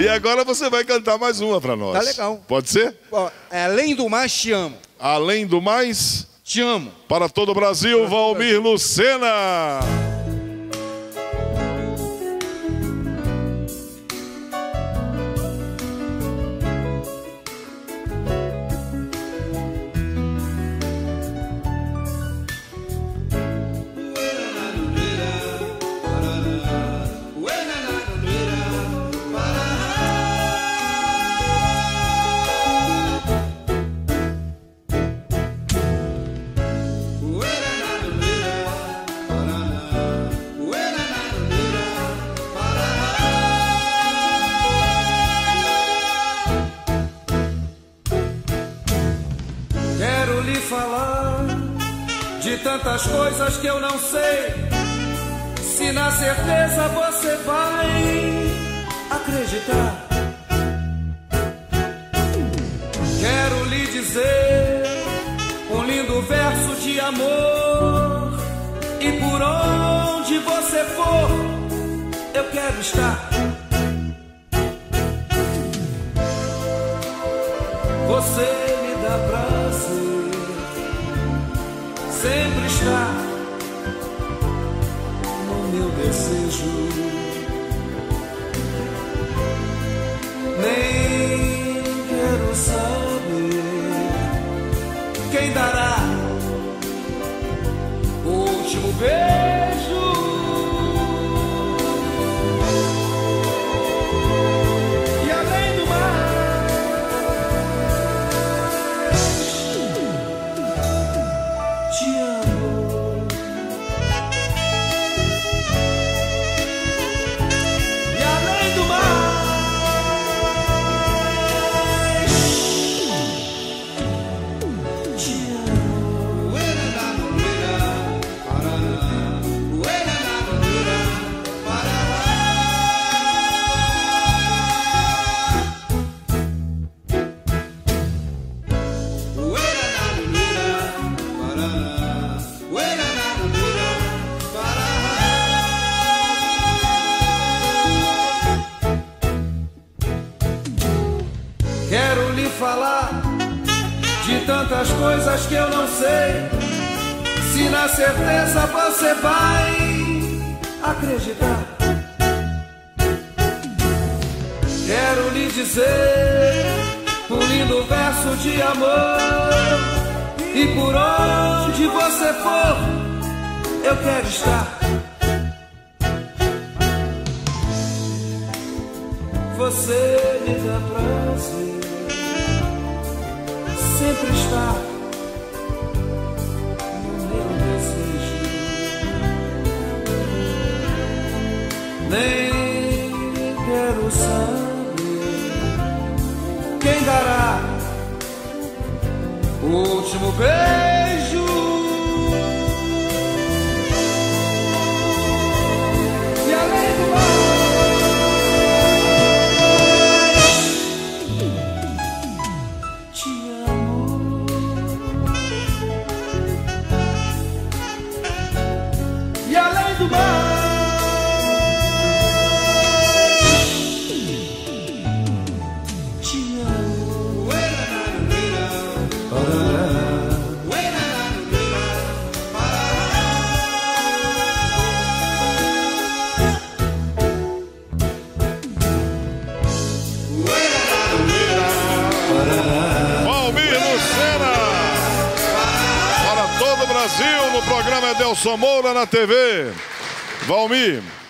E agora você vai cantar mais uma pra nós. Tá legal. Pode ser? Bom, além do mais, te amo. Além do mais, Te amo. para todo o Brasil, Valmir Lucena. Quero lhe falar de tantas coisas que eu não sei. Se na certeza você vai acreditar. Quero lhe dizer um lindo verso de amor. E por onde você for, eu quero estar. Você me dá prazer, sempre está no meu desejo. Nem quero saber quem dará o último beijo. E além do te amo. E além do mais, te amo. Quero lhe falar de tantas coisas que eu não sei. Se na certeza você vai acreditar. Quero lhe dizer um lindo verso de amor. E por onde você for, eu quero estar. Você me dá prazer, sempre está no meu desejo. Nem quero saber quem dará o último beijo. E além do mais, e além do mais, te amo. Valmir Lucena. Para todo o Brasil, no programa Edelson Moura na TV. Valmir.